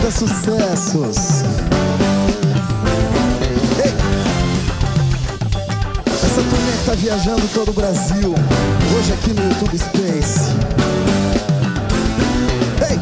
Manda sucessos. Ei. Essa turnê que tá viajando todo o Brasil, hoje aqui no YouTube Space. Ei.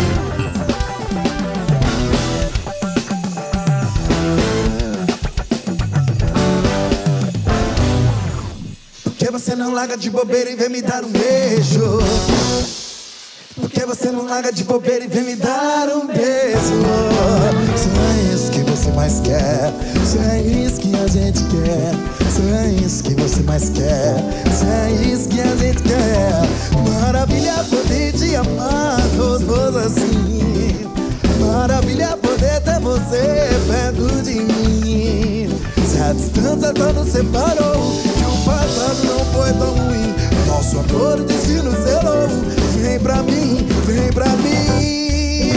Por que você não larga de bobeira e vem me dar um beijo? Por que você não larga de bobeira e vem me dar um beijo? Se é isso que você mais quer, se é isso que a gente quer, se é isso que você mais quer, se é isso que a gente quer. Maravilha poder te amar gostoso assim. Maravilha poder ter você perto de mim. Se a distância só nos separou, que o passado não foi tão ruim, nosso amor o destino selou. Vem pra mim, vem pra mim.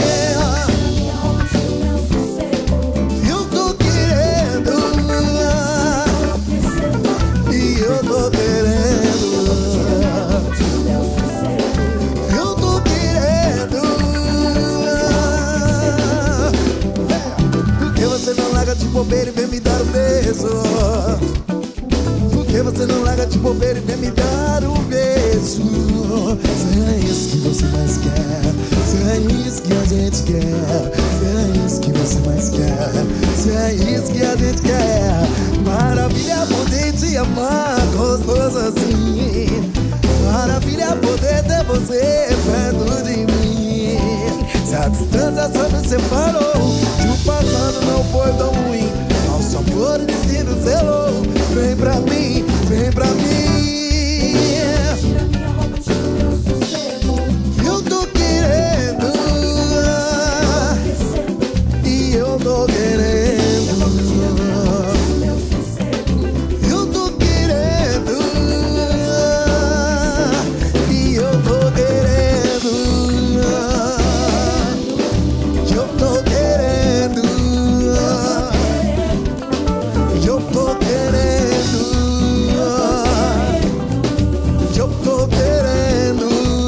Eu tô querendo, e eu tô querendo. Eu tô querendo. Por que você não larga de bobeira e vem me dar um beijo? Por que você não larga de bobeira e vem me dar um beijo? Se é isso que você mais quer, se é isso que a gente quer, se é isso que você mais quer, se é isso que a gente quer. Maravilha poder te amar gostoso assim. Maravilha poder ter você perto de mim. Se a distância só nos separou, que o passado não foi tão ruim, nosso amor e destino selou. Vem pra mim, vem pra mim. Eu tô querendo, e eu tô querendo. Eu tô querendo, e eu tô querendo. Eu tô querendo, eu tô querendo. Eu tô querendo.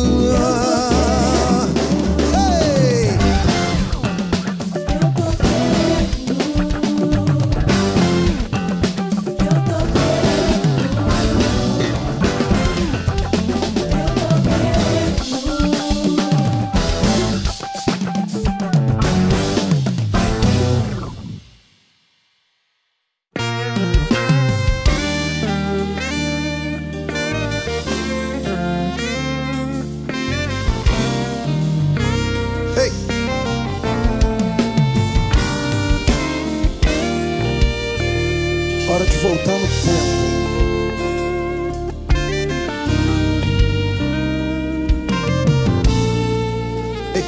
Hey! Hey! Hora de voltar no tempo. Ei!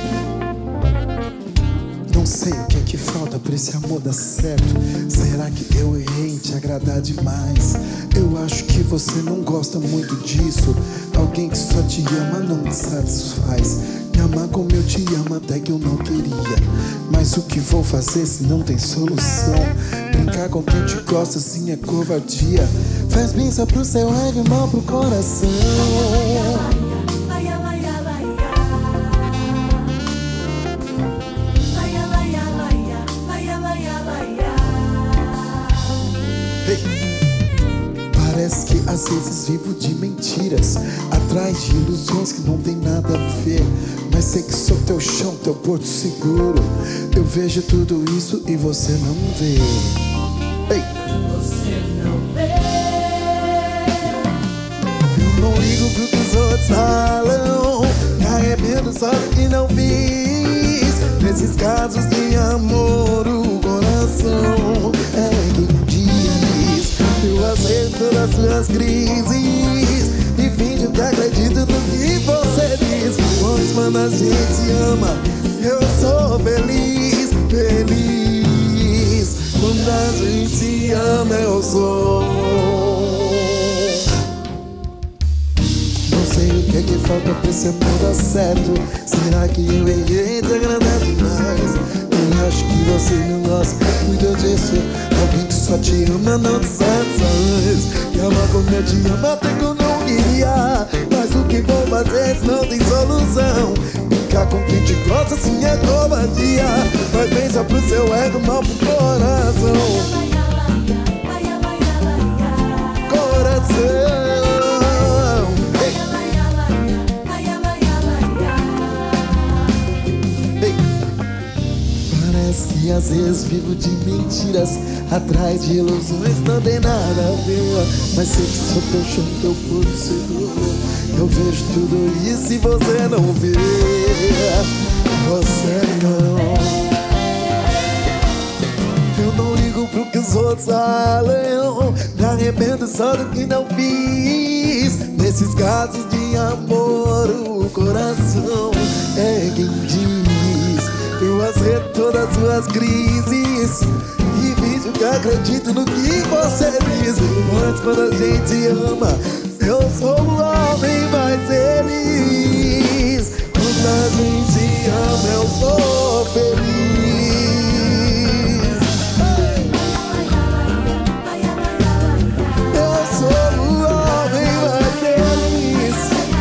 Não sei o que é que falta pra esse amor dar certo. Será que eu errei em te agradar demais? Eu acho que você não gosta muito disso. Alguém que só te ama não me satisfaz. Me amar como eu te amo até que eu não queria. Mas o que vou fazer se não tem solução? Brincar com quem te gosta assim é covardia. Faz bem só pro seu ego e mal pro coração. Parece que às vezes vivo de mentiras, atrás de ilusões que não tem nada a ver. Mas sei que sou teu chão, teu porto seguro. Eu vejo tudo isso e você não vê. Ei. Você não vê. Eu não ligo pro que os outros falam, me arrependo só do que não fiz. Nesses casos de amor o coração é quem diz. Eu aceito todas as suas crises e finjo que acredito no que você diz. Pois quando a gente ama, eu sou feliz, feliz. Quando a gente ama, eu sou. Não sei o que é que falta pra esse amor dar certo. Será que eu errei te agradar demais? Eu acho que você não gosta muito disso. Alguém que só te ama não te satisfaz. Me ama como eu te amo até que eu não queria. Mas o que vou fazer se não tem solução? ficar com quem te gosta assim é covardia. Faz bem só pro seu ego, mal pro coração. Coração. E às vezes vivo de mentiras, atrás de ilusões, não tem nada a ver. Mas sei que sou teu chão, teu puro seguro. Eu vejo tudo isso e você não vê. Você não. Eu não ligo pro que os outros falam. Me arrependo só do que não fiz. Nesses casos de amor, o coração é quem diz. Eu aceito todas as suas crises e finjo que acredito no que você diz. Mas quando a gente ama, eu sou o homem mais feliz. Quando a gente ama, eu sou feliz. Eu sou o homem mais feliz.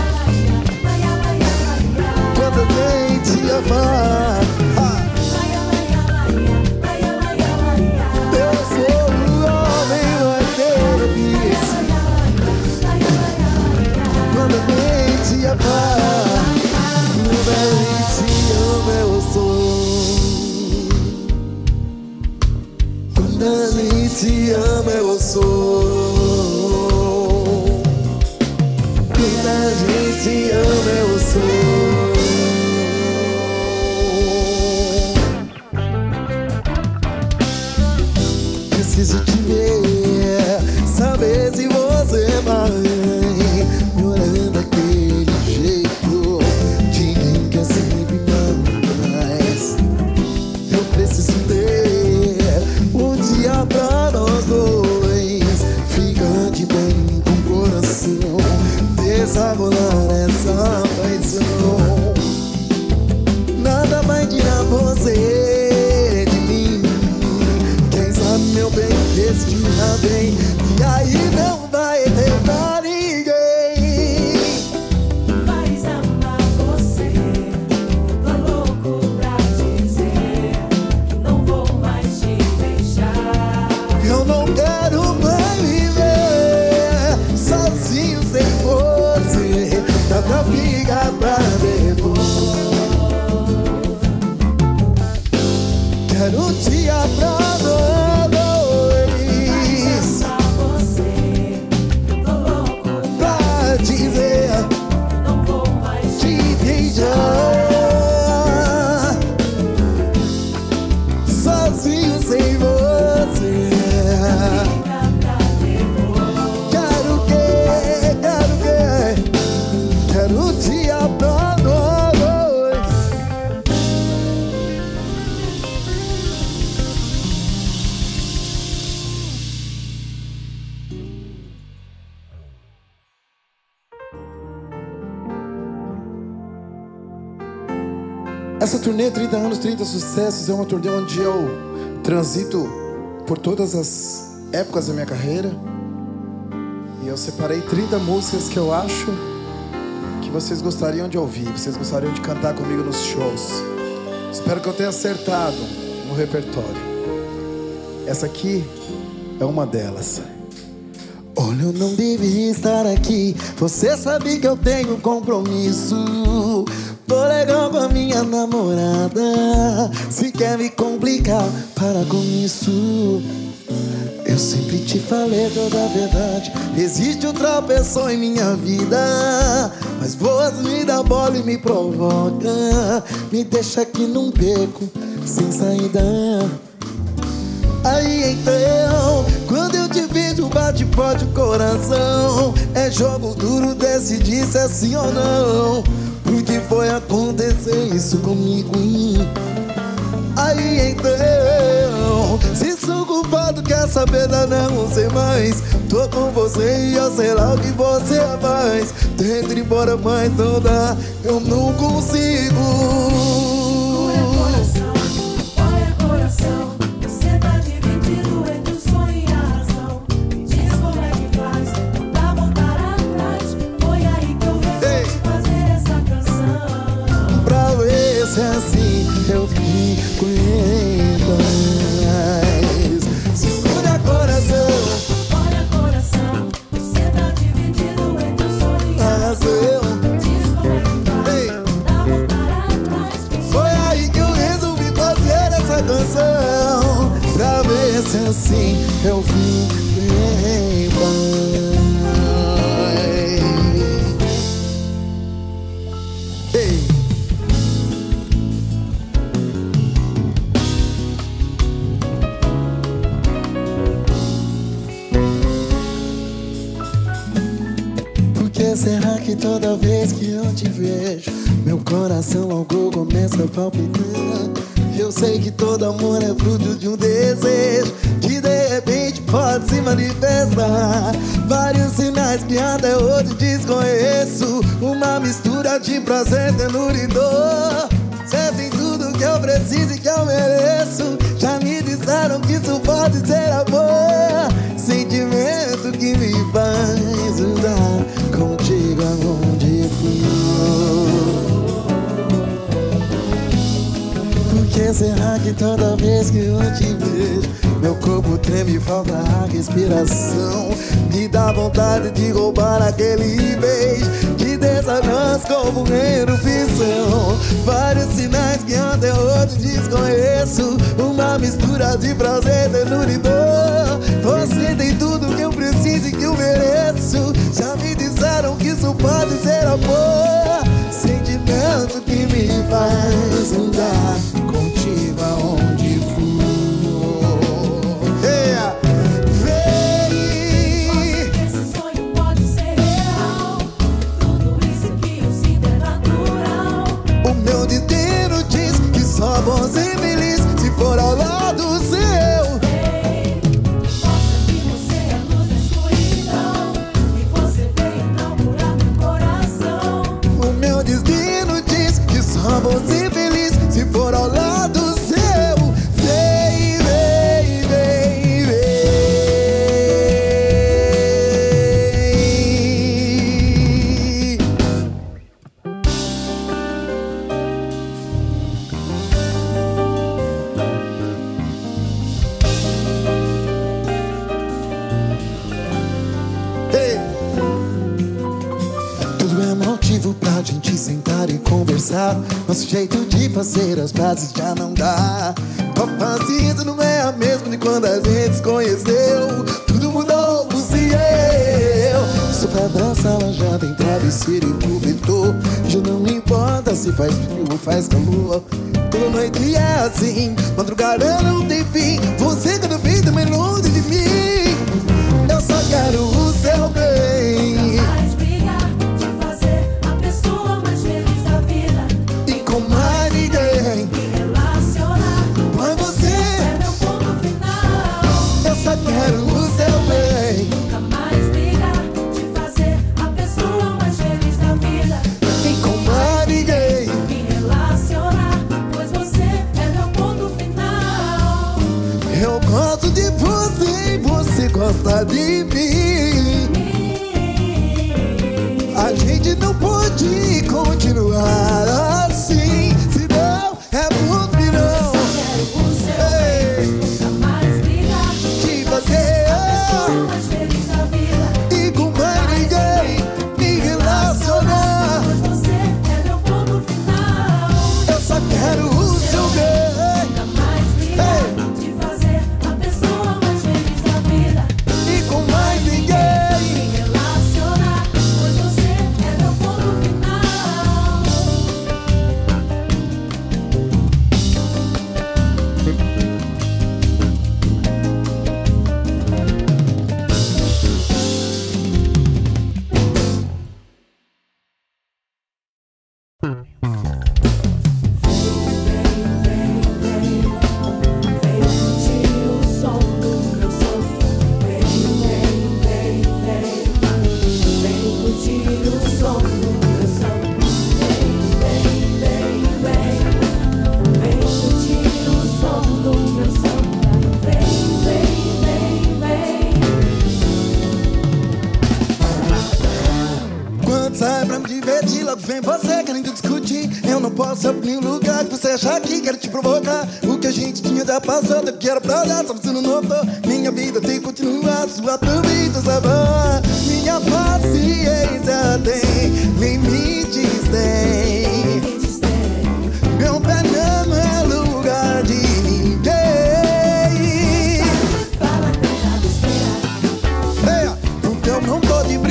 Quando a gente ama, quando a gente ama, eu sou. Quando a gente ama, eu sou. Quando a gente ama, eu sou. Preciso te ver, saber se você vai morando aquele jeito de quem quer sempre mais. Eu preciso ter um dia pra nós dois, ficar de bem com o coração, desabolar essa paixão. Nada vai tirar você de mim. Quem sabe, meu bem, esse dia vem e aí não vai ter pra ninguém. Faz amar você. Tô louco pra dizer que não vou mais te deixar. Eu não quero mais viver sozinho sem você. Dá pra ficar pra depois. Quero um dia pra nós. Sozinho sem você. Quero o quê? Quero o quê? Quero um dia pra nós. Essa turnê 30 anos, 30 sucessos é uma turnê onde eu transito por todas as épocas da minha carreira. E eu separei 30 músicas que eu acho que vocês gostariam de ouvir, vocês gostariam de cantar comigo nos shows. Espero que eu tenha acertado no repertório. Essa aqui é uma delas. Olha, eu não devia estar aqui. Você sabe que eu tenho compromisso. Tô legal com a minha namorada. Se quer me complicar, para com isso. Eu sempre te falei toda a verdade. Existe outra pessoa em minha vida, mas você me dá bola e me provoca. Me deixa aqui num beco sem saída. Aí então, quando eu te vejo, bate forte o coração. É jogo duro decidir se é sim ou não. Por que foi acontecer isso comigo? Aí então, se sou culpado, quer saber, não sei mais. Tô com você e eu sei lá o que você faz. Tento ir embora, mas não dá, eu não consigo. Olha coração, você tá dividido entre o sonho e a razão. Me diz como é que faz, não dá voltar atrás. Foi aí que eu resolvi fazer essa canção. Pra ver assim eu vim embora. Ei. Por que será que toda vez que eu te vejo meu coração logo começa a palpitar? Eu sei que todo amor é fruto de um desejo que de repente pode se manifestar. Vários sinais que até hoje desconheço, uma mistura de prazer, ternura e dor. Cê tem tudo que eu preciso e que eu mereço. Já me disseram que isso pode ser amor, sentimento que me faz andar contigo aonde for. Por que será que toda vez que eu te vejo meu corpo treme e falta a respiração? Me dá vontade de roubar aquele beijo que deixa nós como erupção. Vários sinais que até hoje desconheço, uma mistura de prazer, ternura e dor. Você tem tudo que eu preciso e que eu mereço. Já me disseram que isso pode ser amor, sentimento que me faz andar contigo aonde for. Vem! Esse sonho pode ser real. Tudo isso que eu sinto é natural. O meu destino diz que só vou ser feliz se for ao lado seu. Vem! Mostra que você é luz na escuridão e você veio inaugurar meu coração. O meu destino diz que só vou ser feliz se for ao lado seu. Vem, vem, vem, vem. Ei. Tudo é motivo pra gente sentar e conversar. Nosso jeito de fazer as pazes já não dá. A paciência não é a mesma de quando a gente se conheceu. Tudo mudou, você e eu. Sofá da sala já tem travesseiro e cobertor. Já não me importa se faz frio ou faz calor. Toda noite é assim, madrugada não tem fim. Você cada vez tá mais longe de mim. Eu só quero o seu bem. Mais brigar de fazer a pessoa mais feliz da vida E com mais ninguém, e relacionar. pois você, É meu ponto final. eu só quero o seu bem. Nunca mais brigar de fazer a pessoa mais feliz da vida E com mais ninguém, e relacionar. Pois você é meu ponto final. eu gosto de você e você gosta de mim. A gente não pode continuar assim, senão é pro final. Quero o seu Ei, nunca mais brigar de você, pessoa mais feliz da vida. e com mais ninguém me relacionar. Pois você é meu ponto final. Eu só quero o seu bem. Nunca mais brigar de fazer a pessoa mais feliz da vida E com mais ninguém, e relacionar. Pois você é meu ponto final. Vem curtir o som do meu som. Vem curtir o som do meu som. Vem curtir o som do meu som. quando sai pra me divertir, logo vem você querendo discutir. Eu não posso abrir um lugar que você achar que quero te provocar. O que a gente tinha já passou, eu quero pra olhar, só você não notou. Minha vida tem que continuar, sua também tá sabendo. Minha paciência tem limites, tem. Meu pé não é lugar de ninguém. Fala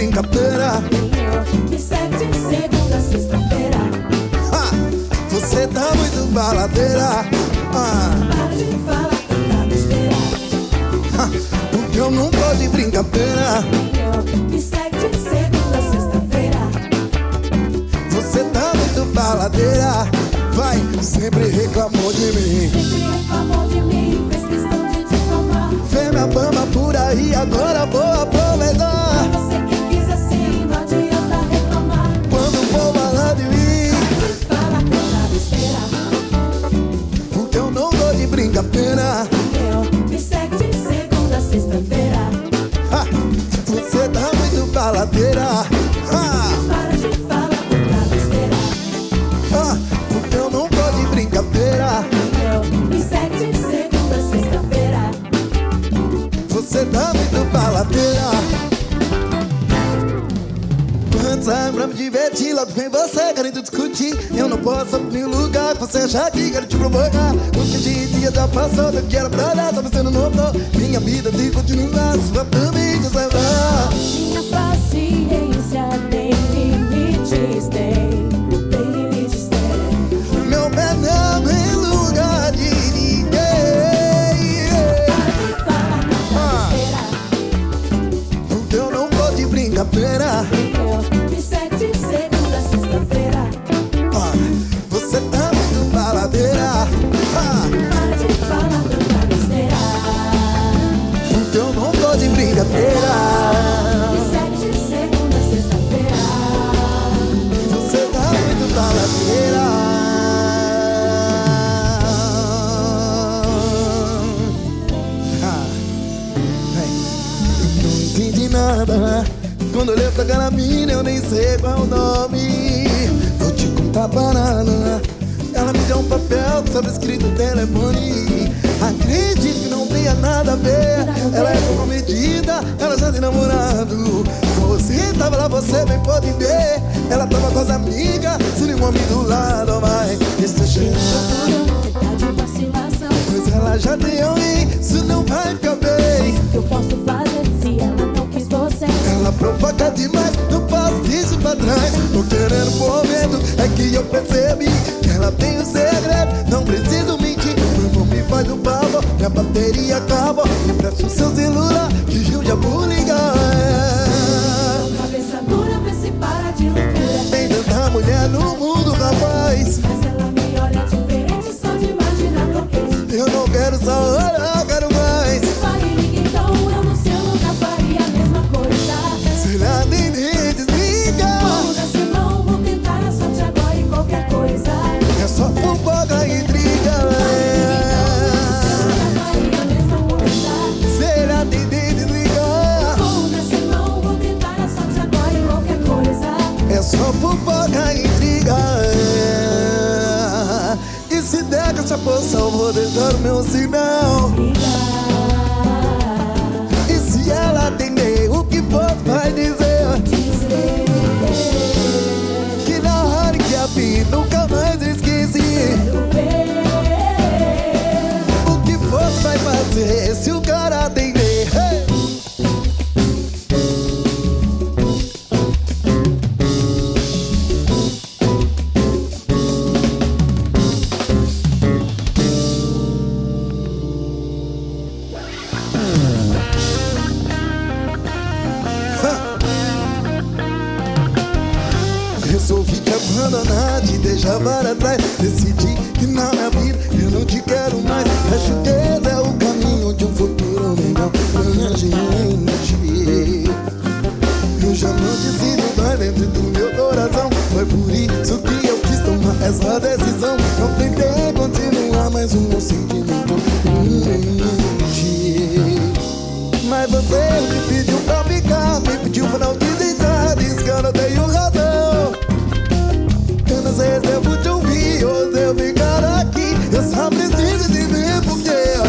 brincadeira. Me segue de segunda a sexta-feira. Você tá muito baladeira. Para de falar tanta besteira. Porque eu não gosto de brincadeira. Me segue de segunda a sexta-feira. Você tá muito baladeira. Vai, sempre reclamou de mim. Sempre reclamou de mim, fez questão de difamar. Vê minha fama por aí, agora vou aproveitar. Você que quis assim, não adianta reclamar. Quando for falar de mim, Fala tanta besteira. porque eu não gosto de brincadeira. Me segue de segunda a sexta-feira. Você tá muito baladeira. Para de falar tanta besteira. Porque eu não gosto de brincadeira. Me segue de segunda a sexta-feira. Você tá muito baladeira. Quando sai pra me divertir, logo vem você querendo discutir. Eu não posso abrir um lugar que você achar que quero te provocar. Porque de dia já passou, do que era pra dar, tá você não notou. Minha vida de continuar, sua família vai lá. Minha paciência tem limites, tem limites, tem. Meu pé não em lugar de ninguém. Fala tanta besteira. Porque eu não gosto de brincadeira. Me segue de segunda a sexta-feira. Você tá muito baladeira. Para de falar tanta besteira. Porque eu não gosto de brincadeira. Me segue de segunda a sexta-feira. Você tá muito baladeira. Eu não entendi nada. Quando olhei pra aquela mina, eu nem sei qual é o nome. Vou te contar a parada. Ela me deu um papel sobre escrito no telefone. Acredito que não tenha nada a ver. Ela é comprometida, ela já tem namorado. Você tava lá, você bem pode ver. Ela tava com as amigas, se nem um homem do lado. Mas deixa chegar, Tá de vacilação. pois ela já tem alguém. Isso não vai ficar bem. O que eu posso fazer se ela não quis você? Ela provoca demais, não passo isso pra trás. Tô querendo momento, é que eu percebi que ela tem um segredo, não preciso mentir. Meu irmão me faz um favor, minha bateria acaba. Me presta o seu celular, que eu já vou ligar. Cabeça dura, vê se para de loucura. Tem tanta mulher no mundo, rapaz. Mas ela me olha diferente, só de imaginar bloqueio. Eu não quero só olhar, eu quero mais. Pare, liga então, eu no seu nunca faria a mesma coisa. Se ela atender, desliga. Muda-se não, vou tentar a sorte agora em qualquer coisa. É só fofoca e intriga. Nunca faria a mesma coisa. Se ela atender, desliga. Muda-se não, vou tentar a sorte agora em qualquer coisa. É só fofoca e intriga. E se der com essa posição, vou deixar o meu sinal. E se ela atender, o que for vai dizer que na hora que a vi, nunca mais esqueci. O que for vai fazer se o cara atender. Hey! Resolvi te abandonar, te deixar para trás. Decidi que na minha vida eu não te quero mais. Acho que esse é o caminho de um futuro melhor pra gente. Eu já não decido mais dentro do meu coração. Foi por isso que eu quis tomar essa decisão. Não tentei continuar mais o meu sentimento. Mas você me pediu pra ficar, me pediu pra não desligar. Diz que eu não tenho razão. Eu não sei se eu vou te ouvir ou se eu ficar aqui. Eu só preciso de ver porque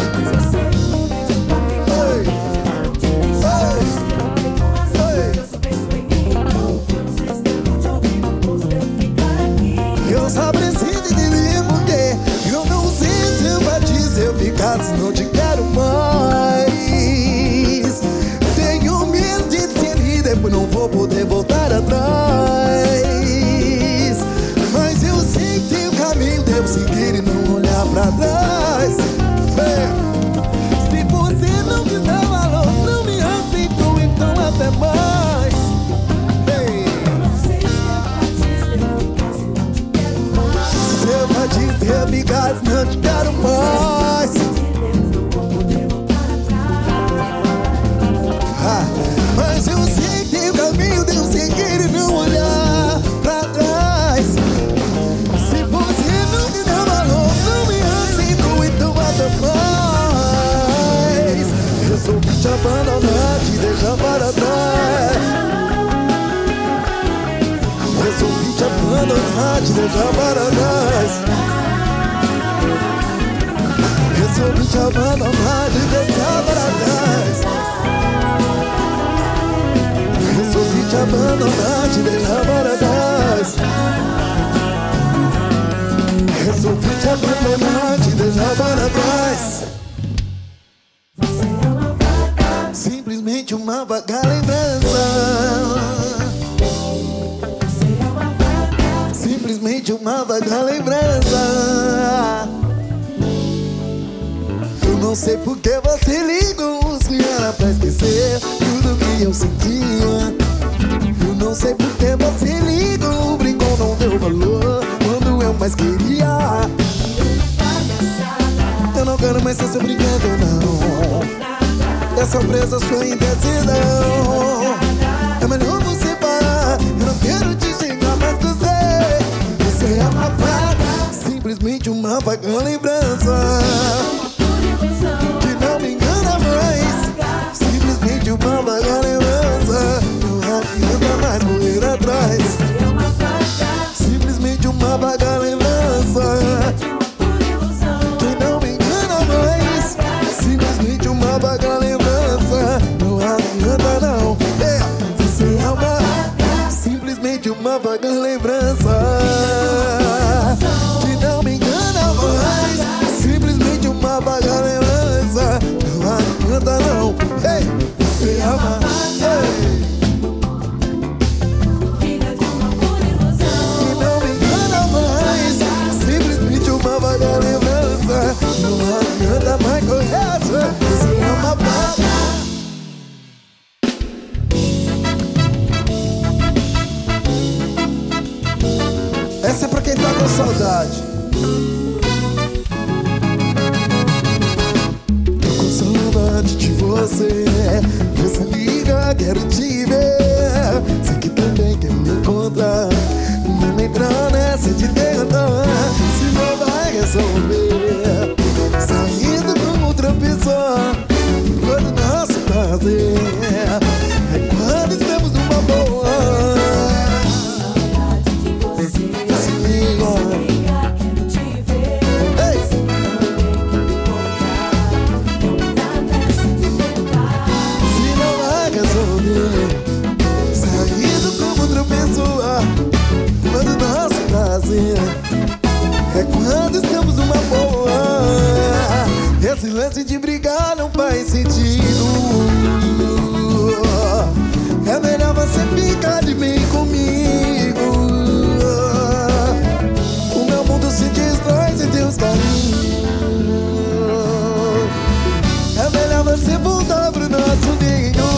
eu só preciso de ver porque eu não sei se eu vou te se eu ficar, se não te quero mais. Tenho medo de ser e depois não vou te abandonar, te deixar para trás. Resolvi te abandonar, te deixar para trás. Resolvi te abandonar, te deixar para trás. Resolvi te abandonar, te deixar para trás. Resolvi te abandonar, te deixar para trás. Simplesmente uma vaga lembrança. Simplesmente uma vaga lembrança. Eu não sei porque você ligou, se era pra esquecer tudo que eu sentia. Eu não sei porque você ligou, brincou, não deu valor quando eu mais queria. Eu não quero mais ser seu brinquedo, não. Essa presa, sua indecisão. É melhor você parar, eu não quero te xingar mais que você. Você é uma vaga, simplesmente uma vaga lembrança. Que não me engana mais, simplesmente uma vaga lembrança. Não adianta mais correr atrás. Simplesmente uma vaga lembrança. Que não me engana mais, simplesmente uma vaga lembrança. Não adianta não. Você é uma, simplesmente uma vaga lembrança. Que não me engana mais, simplesmente uma vaga lembrança. Não adianta não. Você é uma, que não me engana mais, simplesmente uma vaga lembrança. Não adianta mais correr atrás. Você é uma vaga. Essa é pra quem tá com saudade. Tô com saudade de você. Você liga, quero te ver. Sei que também quer me encontrar. Não entrar nessa de tentar, se não vai resolver. Saindo com outra pessoa, quando nosso prazer é quando estamos numa boa. Saindo como outra pessoa, quando nosso prazer é quando estamos numa boa. Esse lance de brigar não faz sentido. É melhor você ficar de bem comigo. O meu mundo se destrói sem teus carinhos. É melhor você voltar pro nosso ninho.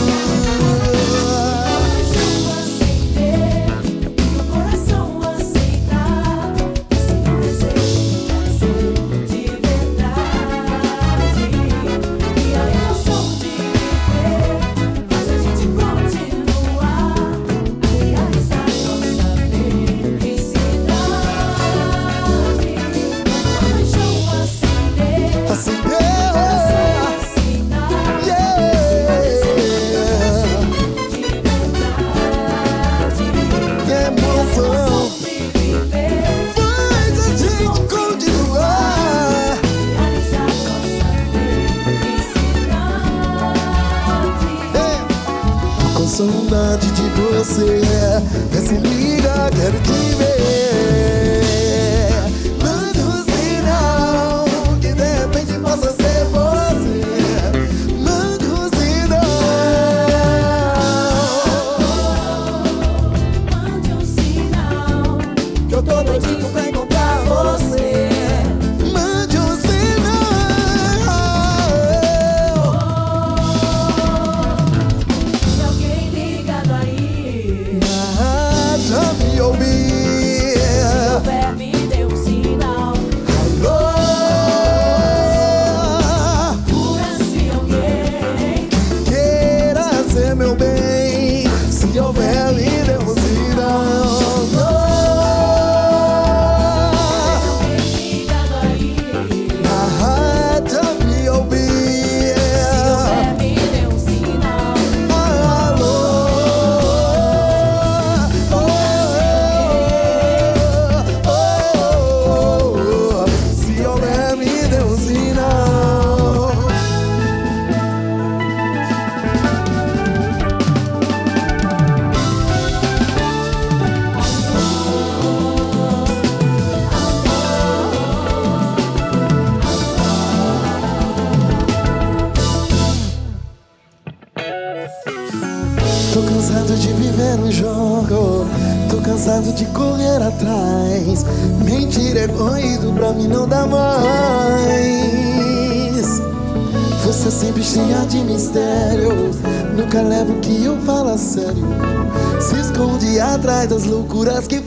Saudade de você, se liga, quero te ver. Manda um sinal que de repente possa ser você. Manda um sinal. Mande um sinal que eu tô doidinho pra encontrar você. Mande um sinal. de alguém ligado aí. Já me ouvi. Tô cansado de viver um jogo, tô cansado de correr atrás. Mentira, egoísmo pra mim não dá mais. Você sempre cheia de mistérios, nunca leva o que eu falo a sério. Se esconde atrás das loucuras que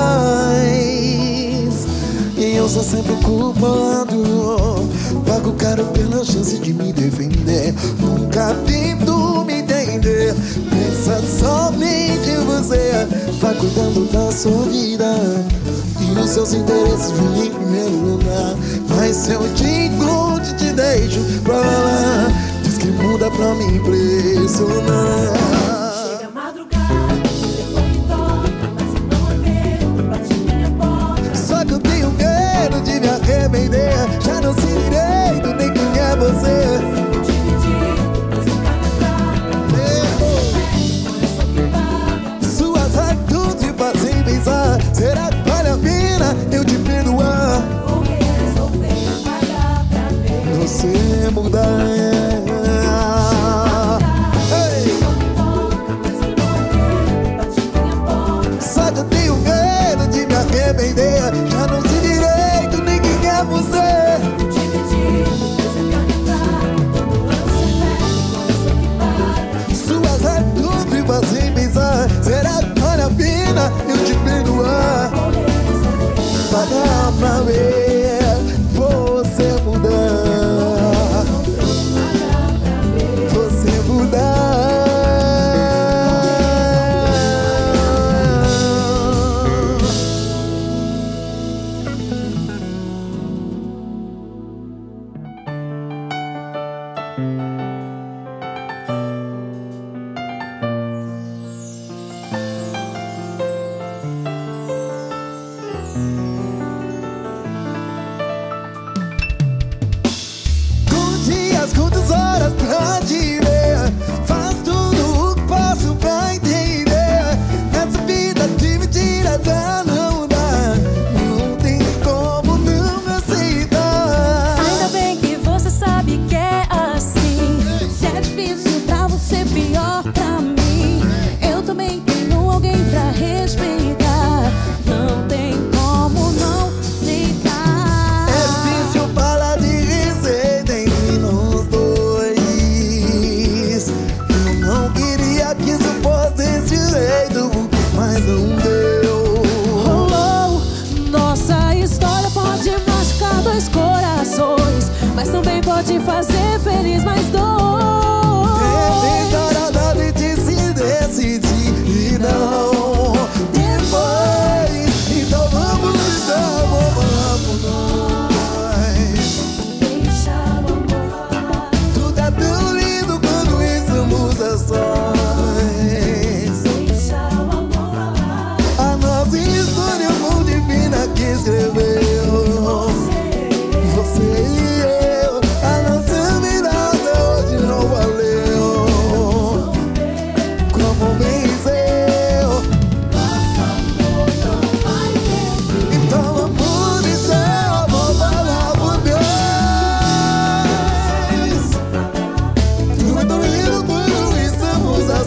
faz. E eu sou sempre o culpado, pago caro pela chance de me defender. Nunca tento me entender, pensa somente em você. Vai cuidando da sua vida e os seus interesses vêm em primeiro lugar. Mas se eu te encontro, te deixo pra lá. Diz que muda pra me impressionar. Chega a madrugada, o telefone toca, mas eu não atendo, bate minha porta. Só que eu tenho medo de me arrepender. Já não sei direito nem quem é você. Fico dividido, mas nunca me trata. Suas atitudes me fazem pensar, será que vale a pena eu te perdoar? Vou resolver pagar pra ver. Você mudar. Ei! Só que eu tenho medo de me arrepender. Já não sei direito nem quem é você. Suas atitudes me fazem pensar, será que vale a pena eu te perdoar? Pagar pra ver você mudar. Você mudar. Com dias, quantas horas pra te ver? Faz tudo o que posso pra entender. Essa vida de mentira já não dá. Não tem como não me aceitar. Ainda bem que você sabe que é assim. Se é difícil pra você, pior pra mim. Eu também tenho alguém pra respeitar. Não tem como não aceitar. É difícil falar de receita entre nós dois. Eu não queria que isso fosse desse jeito, mas não deu. Rolou. Nossa história pode machucar dois corações, mas também pode fazer feliz mais dois. Tentar a gente se decidir e não depois. Então vamos nós. Deixa o amor falar, Tudo é tão lindo quando estamos a sós. deixa o amor falar. A nossa história foi divina que escreveu. Você e eu, a nossa vida até hoje não valeu. Como venceu? Nosso amor não vai ter fim. Então vamos deixar o amor falar por Deus. Tudo é tão lindo quando estamos a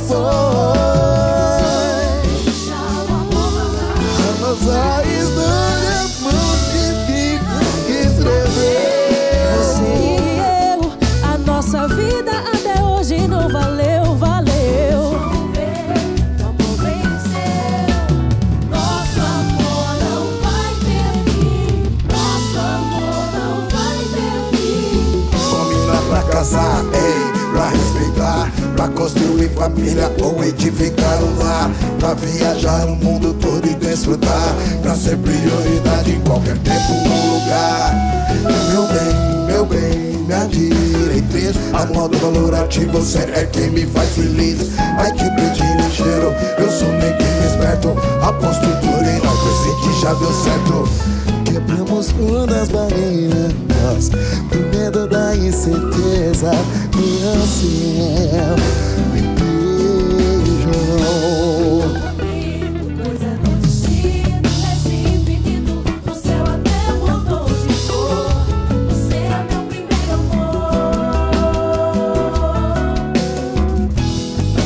sós. Deixa o amor falar. A nossa história foi divina que escreveu. Você e eu, a nossa vida até hoje não valeu, valeu. O amor venceu. Nosso amor não vai ter fim. Nosso amor não vai ter fim. Combinar pra casar, ei, pra respeitar, pra construir família ou edificar um lar, pra viajar o mundo todo e desfrutar, pra ser prioridade em qualquer tempo ou lugar. Meu bem, minha diretriz, amor do valor ativo, você é quem me faz feliz. Ai que pedir ligeiro, eu sou neguinho esperto, aposto tudo em nós, pensei que já deu certo. Quebramos todas as barreiras, por medo da incerteza. E assim me beijou. Coisa do destino, nesse infinito, o céu até mudou de cor. Você é meu primeiro amor.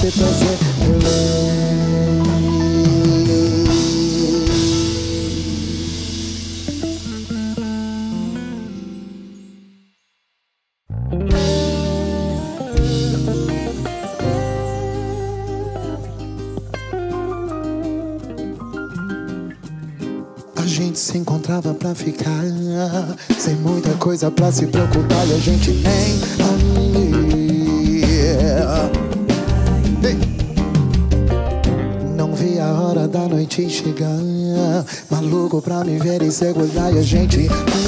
fazer você feliz. A gente se encontrava pra ficar, sem muita coisa pra se preocupar, e a gente nem não via a hora da noite chegar, maluco pra me ver e segurar, e a gente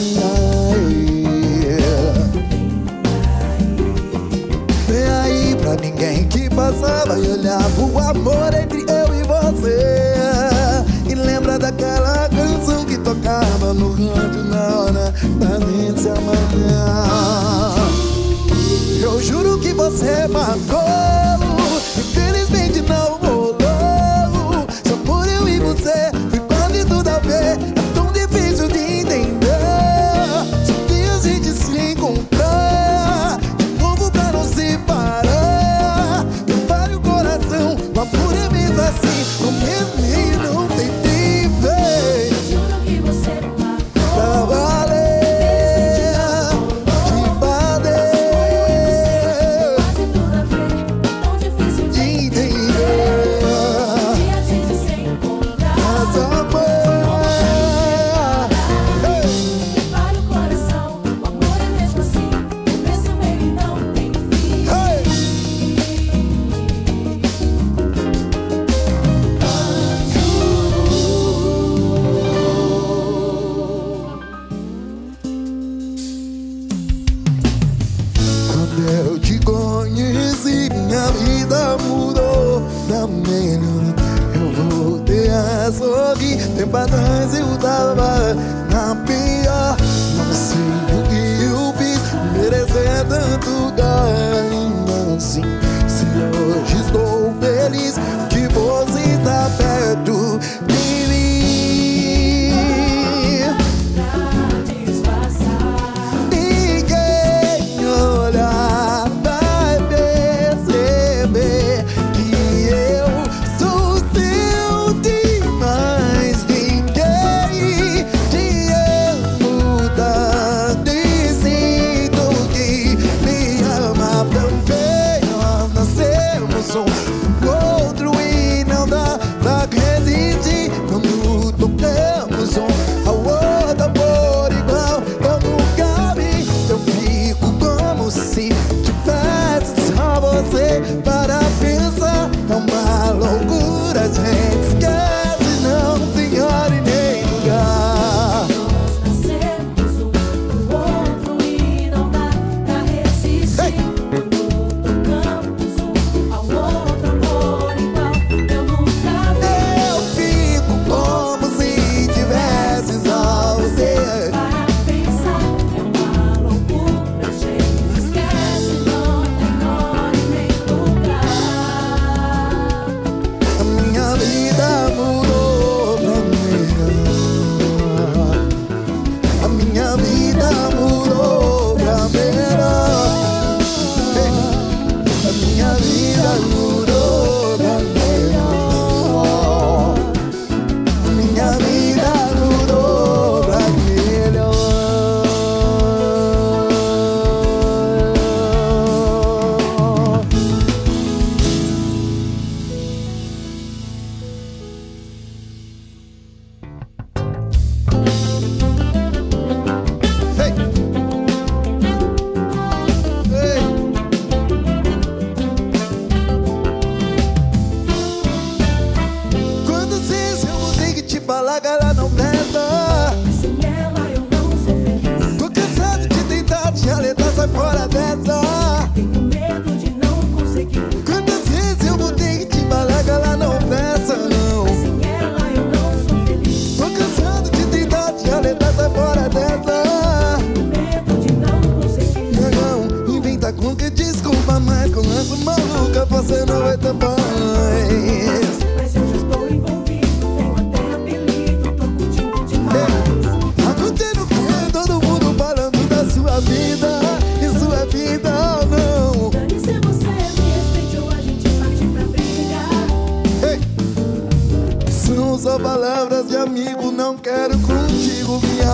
vem aí pra ninguém que passava e olhava o amor entre eu e você. E lembra daquela canção que tocava no rádio na hora da gente se amanhã. Eu juro que você marcou, infelizmente não rolou. Só por eu e você foi quase tudo a ver. É tão difícil de entender. Só que a gente se encontrar de novo pra não se parar. Eu paro o coração, o amor é mesmo assim, o mesmo e não tem vez. Juro que você marcou. Pra valer, de valer, Quase tudo a ver. Tão difícil de de entender. E a gente se encontrar. Mas amor, Prepara o coração. O amor é mesmo assim. O mesmo ele não tem fim. quando eu te conheci, minha vida mudou pra melhor. Eu voltei a sorrir. Tempo atrás eu tava na pior. Não sei o que eu fiz, merecer tanto carinho assim. Se hoje estou feliz que você tá perto de mim. Pra disfarçar. Ninguém olhar vai perceber que eu sou seu demais. Ninguém te amo tanto e sinto que me ama também. Nós nascemos um do outro e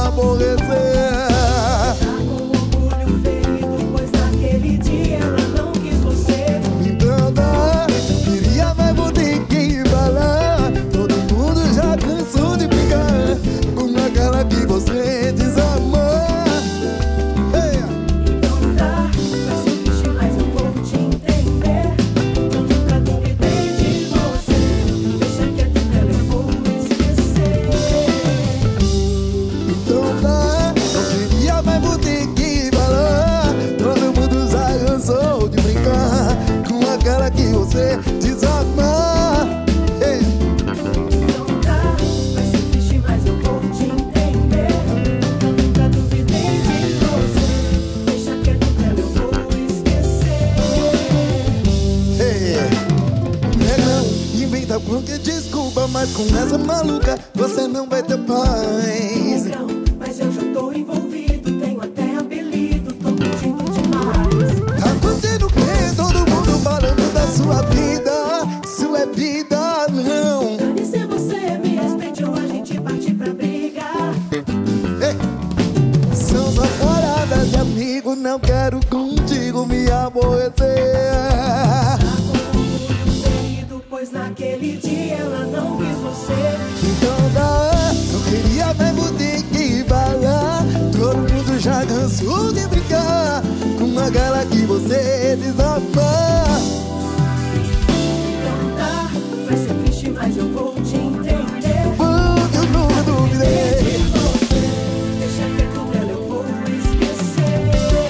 aborrecer. Tá com orgulho ferido, pois naquele dia ela não quis você. Então tá, queria, mas vou ter que falar. Todo mundo já cansou de brincar com aquela que você desamou. Hey. Então tá, vai ser triste, mas eu vou te entender. Eu nunca duvidei de você. Deixa quieto nela, eu vou esquecer. Então tá, não queria, mas vou ter que falar. Todo mundo já cansou de brincar com aquela que você desamou. Hey. Então tá, vai ser triste, mas eu vou te entender. Eu nunca duvidei de você. Deixa quieto nela, eu vou esquecer. Hey. Negão, inventa qualquer desculpa, mas com essa maluca você não vai ter paz. Não, mas eu já tô envolvido, tenho até apelido, tô pedindo demais. Tá curtindo o quê? Todo mundo falando da sua vida. Isso é vida, não. Dane se você me respeite ou a gente parte pra brigar. Ei. São só paradas de amigo, não quero contigo me aborrecer. Tá com orgulho ferido, pois naquele dia ela não quis você. Então dá, eu queria mesmo ter que falar. Todo mundo já cansou de brincar com aquela que você desabou. Então tá, vai ser triste, mas eu vou te entender. Porque eu nunca duvidei. De você, deixa quieto nela, eu vou esquecer.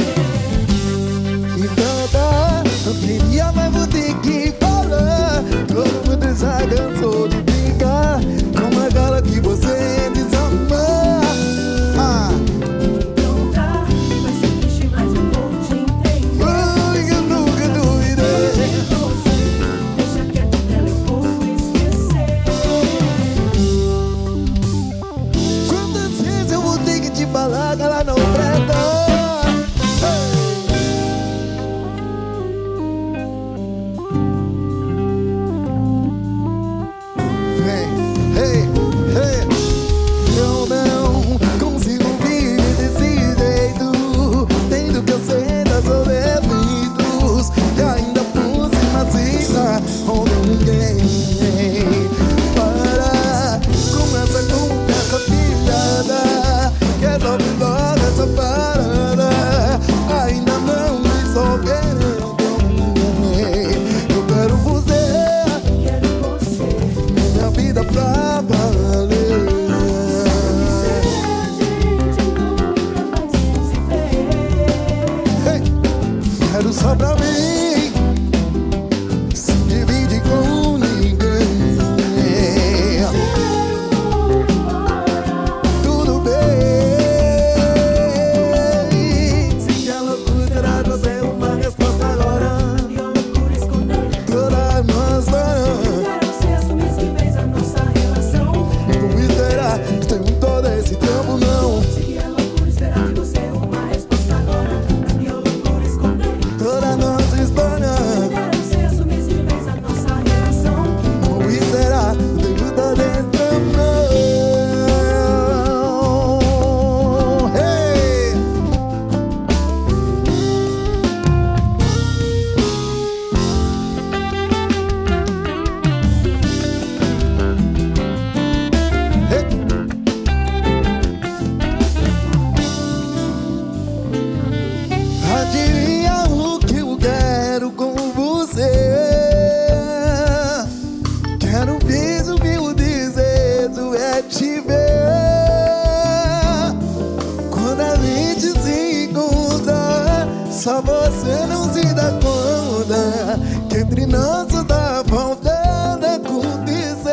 Então tá, eu queria, mas vou ter que falar. Todo mundo já cansou de brincar com aquela que você desamou. Ah, Então tá, vai ser triste, mas eu vou te entender. porque eu nunca duvidei. De você, deixa quieto nela, eu vou esquecer. Quantas vezes eu vou ter que te falar que ela não presta? Hey, hey, hey. Eu não consigo viver desse jeito, tendo que eu sei das defeitos e ainda por cima cita onde ninguém para com essa conversa pilhada. Resolve logo essa parada, ainda não me sou querendo ninguém. Eu quero você, Quero você. minha vida pra valer. Hey, quero só pra mim, se divide com ninguém. Tudo bem. Se quer loucura, será você uma resposta agora. Toda nossa. Como será que tem todo esse tempo não? Toda nossa história. Como será que tem todo esse tempo não? Hey! Hey! Adivinha o que eu quero com você? Quero um beijo, meu desejo é te ver. Quando a gente se encontra, só você não se dá conta que entre nós tá faltando acontecer.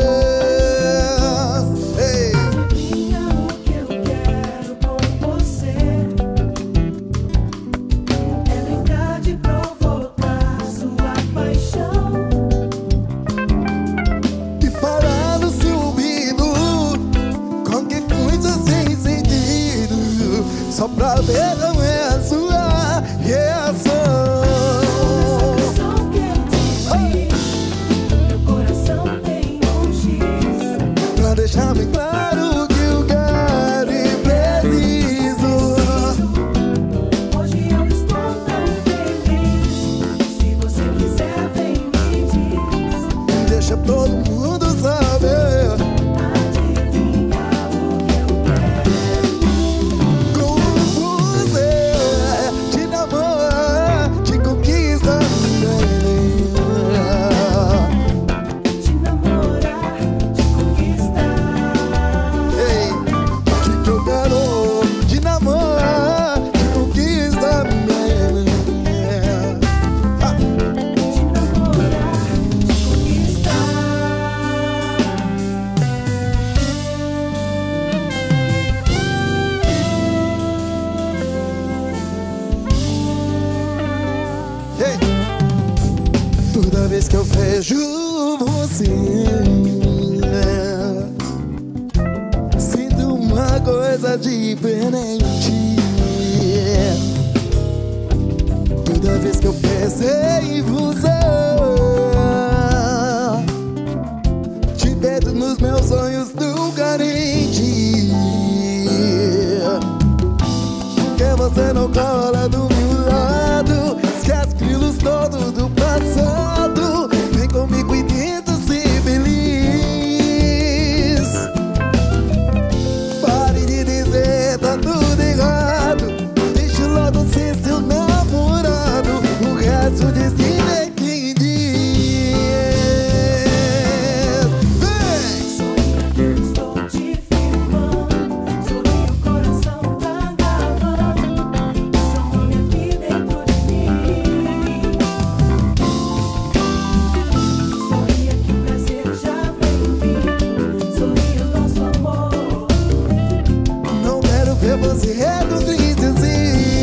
Ei! E falar no seu ouvido qualquer coisa sem sentido, só pra ver como é a sua reação. Pra deixar bem claro que eu quero e você. Sinto uma coisa diferente. Toda vez que eu pensei em você, te vejo nos meus sonhos tão carente. Porque você não cola do meu lado, esquece quilos todos do passado. Vem comigo e tenta ser feliz. Pare de dizer tá tudo errado, deixa logo ser seu namorado. O resto o destino é quem diz. Vem! Estou te filmando, sorri, o coração tá gravando. Seu nome aqui dentro de mim. Sorria que o prazer já vem vir. Sorria o nosso amor. Não quero ver você tão triste assim.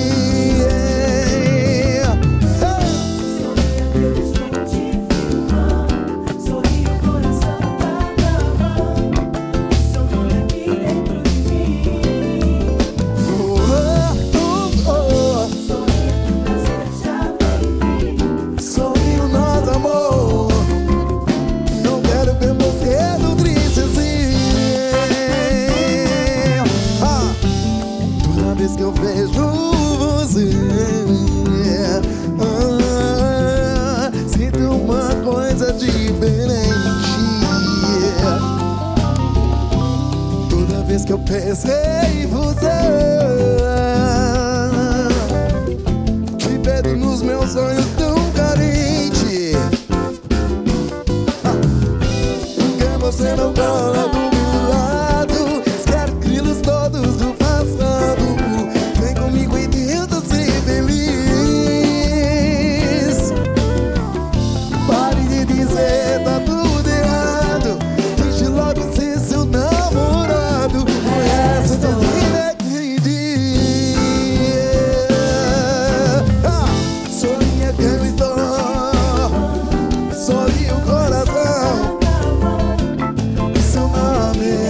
Sorria que eu estou te filmando, sorri, o coração tá gravando. Seu nome aqui dentro de mim. Sorria que o prazer já vem vir. Sorri o nosso amor. Não quero ver você tão triste assim. Toda vez que eu vejo você, sinto uma coisa diferente. Toda vez que eu pensei em você, te vejo nos meus sonhos tão carente. Porque você não cola do meu lado, esquece quilos todos do passado. Vem comigo e tenta ser feliz. Pare de dizer tá tudo errado, deixe logo ser seu namorado. O resto da vida é quem diz. Sorria que eu estou, sorri o coração. Seu nome é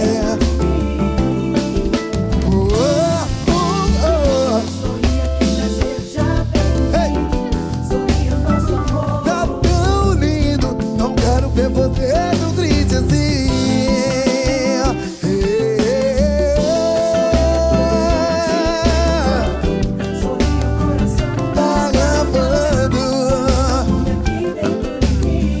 Sorria que o prazer já vem. Hey! Sorria o nosso amor. Tá tão lindo, não quero ver você tão triste assim. Sorria o coração Tá gravando. aqui dentro de mim.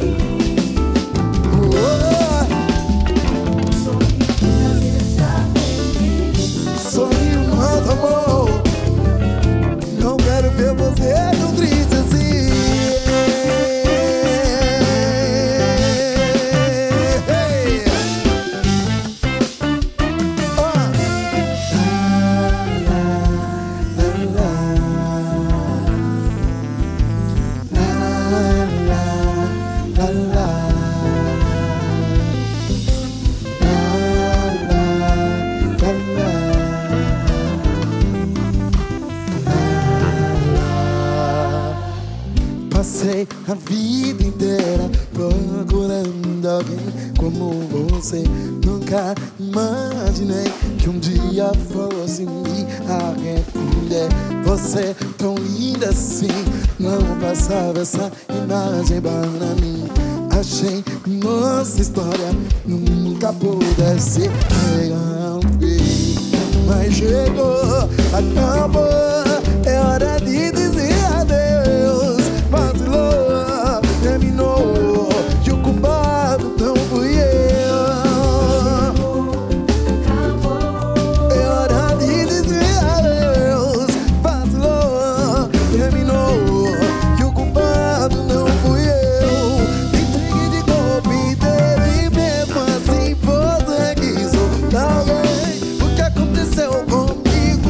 Sorria que o prazer já vem. Sorri o nosso amor. Não quero ver você tão triste assim. Hey! Passei a vida inteira procurando alguém como você. Nunca imaginei que um dia fosse me arrepender. Você tão linda assim, não passava essa imagem para mim. Achei que nossa história nunca pudesse real. Mas chegou, acabou, é hora de dizer adeus. Vacilou, terminou, e o culpado não fui eu. É hora de dizer adeus. Vacilou, terminou, e o culpado não fui eu. Entreguei de golpe inteiro e mesmo assim você quis soltar alguém. O que aconteceu comigo?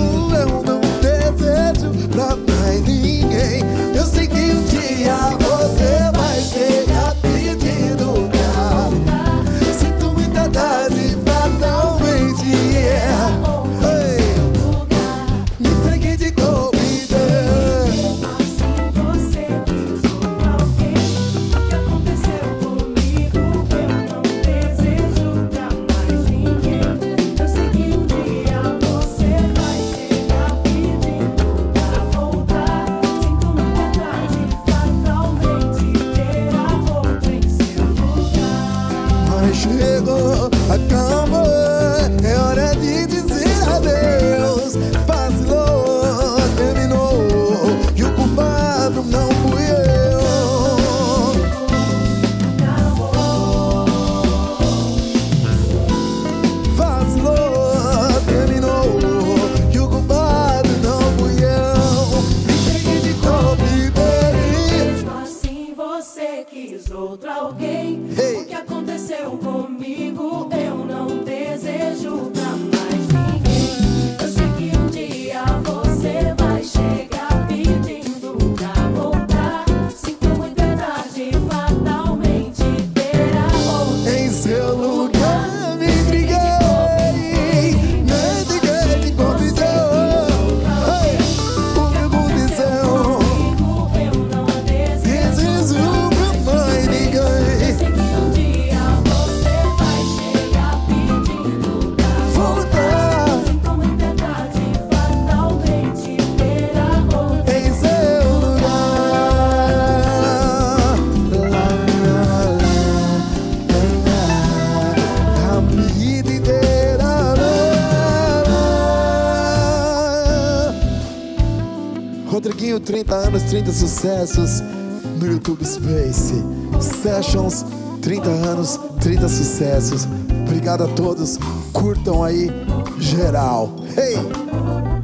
Rodriguinho, 30 anos, 30 sucessos no YouTube Space. Sessions, 30 anos, 30 sucessos. Obrigado a todos. Curtam aí, geral. Hey!